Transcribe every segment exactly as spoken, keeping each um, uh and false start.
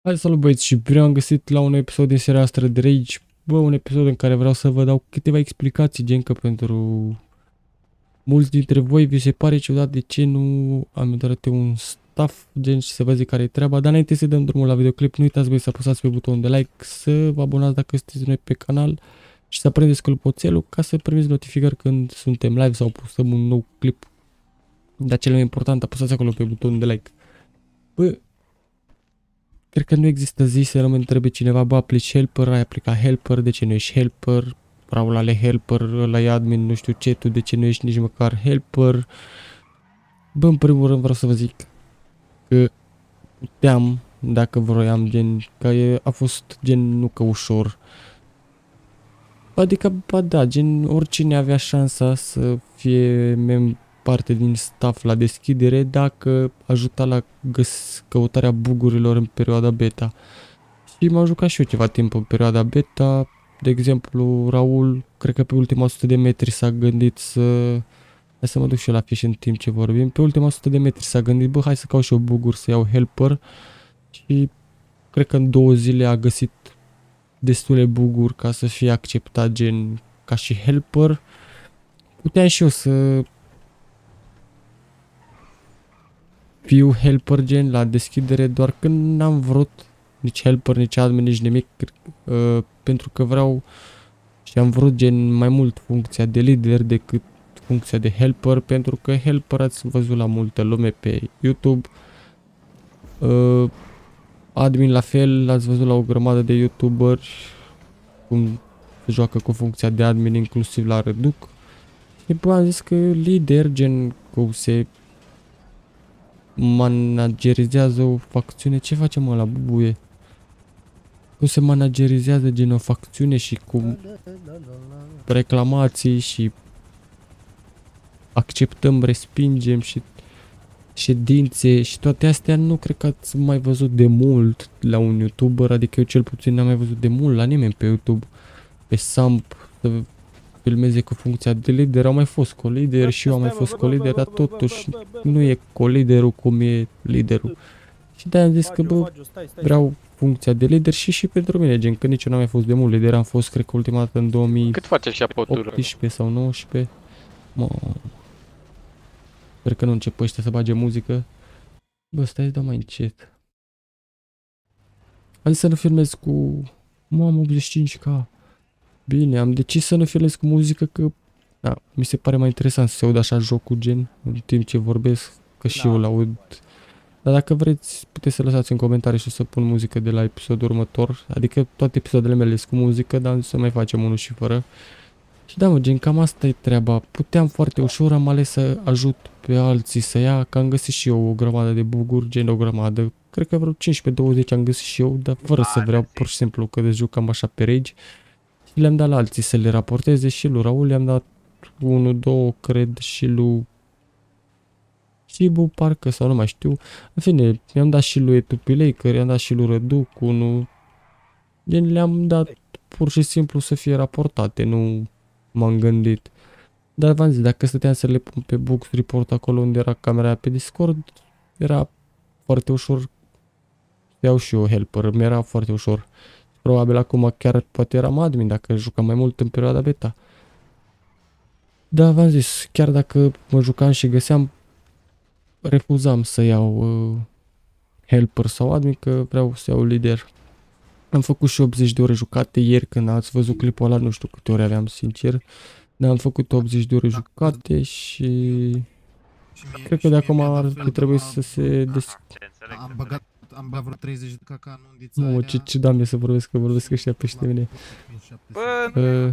Hai, salut băieți, și bine am găsit la un episod din seria asta de Rage. Bă, un episod în care vreau să vă dau câteva explicații, gen că pentru mulți dintre voi vi se pare ciudat de ce nu am dat un staff, gen, și să vă zic care e treaba. Dar înainte să dăm drumul la videoclip, nu uitați băi să apăsați pe butonul de like, să vă abonați dacă sunteți noi pe canal și să aprindeți clopoțelul ca să primiți notificări când suntem live sau postăm un nou clip. Dar cel mai important, apăsați acolo pe butonul de like. Bă, cred că nu există zi să nu mă întrebe cineva, bă, aplici helper, ai aplicat helper, de ce nu ești helper, Raul ale helper, ăla e admin, nu știu ce, tu de ce nu ești nici măcar helper. Bă, în primul rând vreau să vă zic că puteam, dacă vroiam, gen, că e, a fost gen nu că ușor. Adică, ba da, gen, oricine avea șansa să fie mem parte din staff la deschidere dacă ajuta la găs căutarea bugurilor în perioada beta. Și m-am jucat și eu ceva timp în perioada beta. De exemplu, Raul, cred că pe ultima o sută de metri s-a gândit să... Hai să mă duc și eu la fiș în timp ce vorbim. Pe ultima o sută de metri s-a gândit, bă, hai să caut și eu buguri, să iau helper. Și cred că în două zile a găsit destule buguri ca să fie acceptat gen ca și helper. Puteam și eu să fiu helper gen la deschidere, doar că n-am vrut nici helper, nici admin, nici nimic, uh, pentru că vreau și am vrut gen mai mult funcția de lider decât funcția de helper, pentru că helper ați văzut la multă lume pe YouTube, uh, admin la fel, l-ați văzut la o grămadă de youtuberi cum se joacă cu funcția de admin, inclusiv la Reduc. Și bă, am zis că lider, gen cum se managerizează o facțiune, ce face mă la bubuie? Cum se managerizează gen o facțiune și cum reclamații și acceptăm, respingem și ședințe și toate astea nu cred că ați mai văzut de mult la un youtuber, adică eu cel puțin n-am mai văzut de mult la nimeni pe YouTube, pe Samp, să filmeze cu funcția de lider. Au mai fost co-lider și eu am mai fost co-lider, dar totuși nu e co-liderul cum e liderul. Și de-aia am zis că bă, vreau funcția de lider și și pentru mine, gen că nici eu n-am mai fost de mult lider, am fost cred că ultima dată în două mii optsprezece sau nouăsprezece. Mă... Sper că nu încep ăștia să bage muzică. Bă, stai, dau mai încet. Am zis să nu filmez cu... Mă, am optzeci și cinci K. Bine, am decis să nu filmez cu muzică că... Da, mi se pare mai interesant să se aud așa jocul gen în timp ce vorbesc, că și da. Eu l-aud. Dar dacă vreți, puteți să lăsați în comentarii și să pun muzică de la episodul următor. Adică toate episoadele mele sunt cu muzică, dar să mai facem unul și fără. Și da, mă, gen, cam asta e treaba. Puteam foarte ușor, am ales să ajut pe alții să ia, că am găsit și eu o grămadă de buguri, gen o grămadă. Cred că vreo cincisprezece douăzeci am găsit și eu, dar fără să vreau, pur și simplu, că de jucam așa pe Rage. Și le-am dat la alții să le raporteze și lui Raul le-am dat unu, două, cred, și lui Cibu, parcă, sau nu mai știu. În fine, mi-am dat și lui Etupilei, că i-am dat și lui Răduc, unul. Gen, le-am dat pur și simplu să fie raportate, nu m-am gândit. Dar v-am zis, dacă stăteam să le pun pe Books Report acolo unde era camera pe Discord, era foarte ușor să iau și eu helper, mi-era foarte ușor. Probabil acum chiar poate eram admin dacă jucam mai mult în perioada beta. Da, v-am zis, chiar dacă mă jucam și găseam, refuzam să iau uh, helper sau admin, că vreau să iau lider. Am făcut și optzeci de ore jucate ieri când ați văzut clipul ăla, nu știu câte ore aveam, sincer. Dar am făcut optzeci de ore jucate și... Cred că de acum ar trebui să se deschide. Am băgat, am băgat vreo treizeci de caca în undița aia. Mă, ce, ce doamne să vorbesc, că vorbesc ăștia peste mine. Bă, Uh,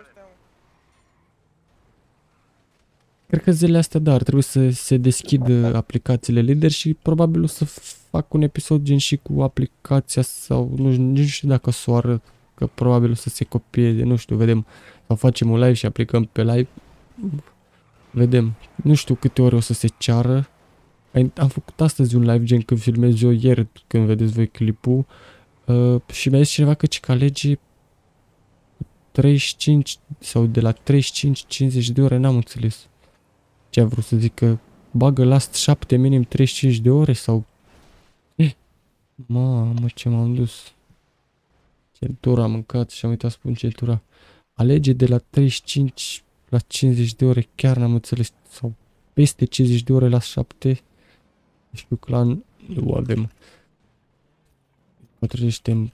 cred că zilele astea, da, ar trebui să se deschidă aplicațiile lider și probabil o să fac un episod gen și cu aplicația sau nu, nu știu dacă o să o arăt, că probabil o să se copieze, nu știu, vedem. Sau facem un live și aplicăm pe live. Vedem. Nu știu câte ore o să se ceară. Am făcut astăzi un live gen când filmez eu, ieri când vedeți voi clipul. Uh, și mi-a zis cineva că ci alege treizeci și cinci sau de la treizeci și cinci cincizeci de ore, n-am înțeles. Ce a vrut să zic, că bagă last șapte minim treizeci și cinci de ore sau... Eh, Mamă, ce m-am dus. Centura am mâncat și am uitat să spun centura. Alege de la treizeci și cinci la cincizeci de ore, chiar n-am înțeles. Sau peste cincizeci de ore la șapte. Deci cu clan nu avem. Potriviește.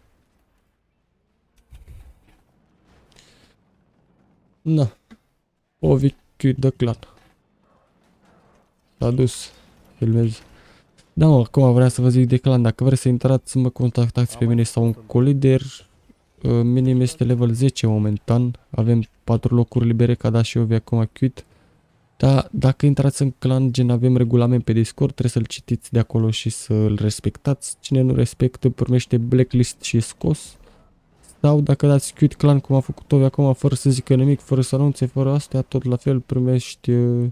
Na. Ovi de clan. S-a dus. Filmez. Da, mă, acum vreau să vă zic de clan. Dacă vreți să intrați, să mă contactați pe mine sau un colider. Minim este level zece momentan. Avem patru locuri libere, ca da și eu vi acum quit. Dar dacă intrați în clan, gen avem regulament pe Discord, trebuie să-l citiți de acolo și să-l respectați. Cine nu respectă primește blacklist și e scos. Sau dacă dați quit clan cum a făcut-o acum, fără să zică nimic, fără să anunțe, fără astea, tot la fel primești... Uh...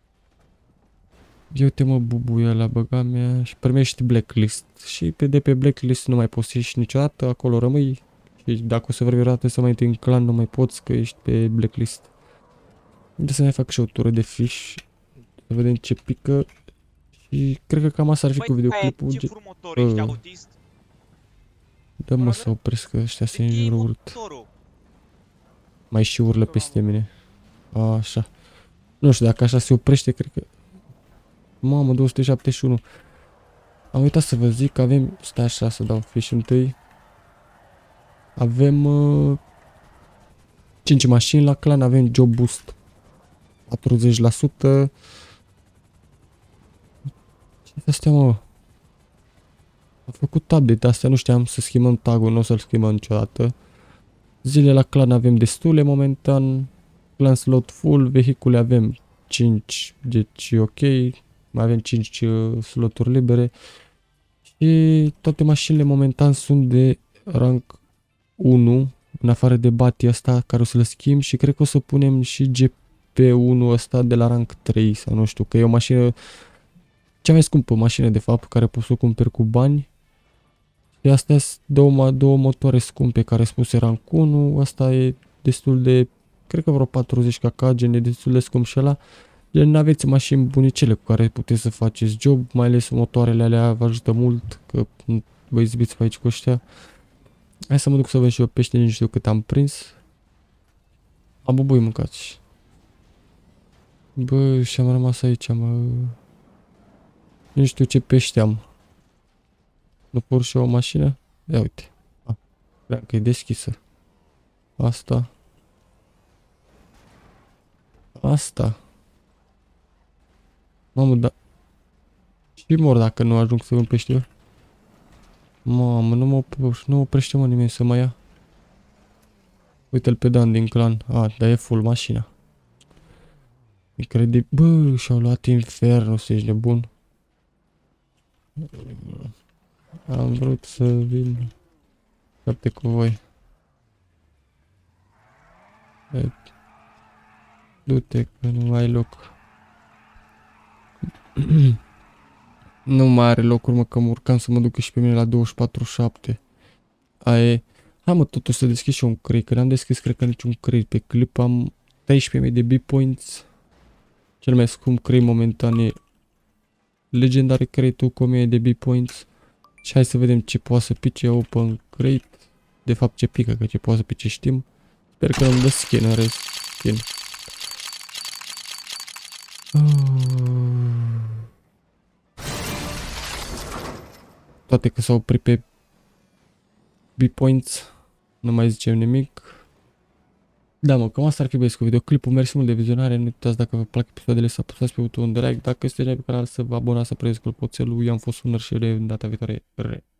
Eu te mă bubuie la băga mea și primești blacklist. Și pe de pe blacklist nu mai poți ieși niciodată, acolo rămâi. Și dacă o să vrei vreodată să mai intri în clan, nu mai poți, că ești pe blacklist. De să mai fac și o tură de fish. Să vedem ce pică. Și cred că cam asta ar fi cu videoclipul. Ce furmotor, ești autist? Dă-mă să opresc, că ăștia se înjură urât. Mai și urlă peste mine. Așa. Nu știu, dacă așa se oprește, cred că... Mamă, două sute șaptezeci și unu. Am uitat să vă zic că avem... Stai așa să dau fish întâi. Avem... Uh... cinci mașini la clan, avem job boost. patruzeci la sută. Ce astea, mă? A făcut update astea, nu știam să schimbăm tagul, nu o să-l schimbăm niciodată. Zile la clan avem destule momentan. Clan slot full, vehicule avem cinci, deci ok. Mai avem cinci uh, sloturi libere. Și toate mașinile momentan sunt de rank unu. În afară de Bati asta care o să le schimb. Și cred că o să punem și G P unu ăsta de la rank trei. Sau nu știu, că e o mașină... Cea mai scumpă mașină de fapt, care poți să o cumperi cu bani. Și astea sunt două, două motoare scumpe care spuse rank unu. Asta e destul de... Cred că vreo patruzeci kk, gen e destul de scump și ăla. Gen aveți mașini bunicele cu care puteți să faceți job. Mai ales motoarele alea vă ajută mult. Că vă izbiți pe aici cu ăștia. Hai să mă duc să văd și eu pește, nu știu cât am prins. Am bubui mâncați. Bă, și-am rămas aici, mă... Nu știu ce pește am. Nu pur și o mașină? Ia uite. Ah, cream că e deschisă. Asta. Asta. Mamă, da... Și mor dacă nu ajung să vând pește. Mamă, nu mă oprește, nu oprește mă nimeni să mă ia. Uite-l pe Dan din clan. A, dar e full mașina. Incredibil. Bă, și-au luat infernul, să ești nebun. Am vrut să vin șapte cu voi. Du-te că nu mai ai loc. Nu mai are locuri, mă, că mă urcam să mă duc și pe mine la douăzeci și patru șapte. Aia e. Hai mă, totuși să deschid și eu un crate, că n-am deschis cred că niciun crate pe clip. Am treisprezece mii de B-points. Cel mai scump crate momentan e Legendary crate-ul cu o mie de B-points. Și hai să vedem ce poate să pice open crate. De fapt ce pică, că ce poate să pice știm. Sper că nu-mi dă skin în rest. Skin. Toate că s-au oprit pe B-points. Nu mai zicem nimic. Da, mă, cam asta ar fi, băieți, cu videoclipul. Mersi mult de vizionare. Nu uitați, dacă vă plac episoadele, să apăsați pe butonul de like. Dacă sunteți pe canal, să vă abonați, să preț clopoțelul. Eu am fost Sunăr și de data viitoare. Re.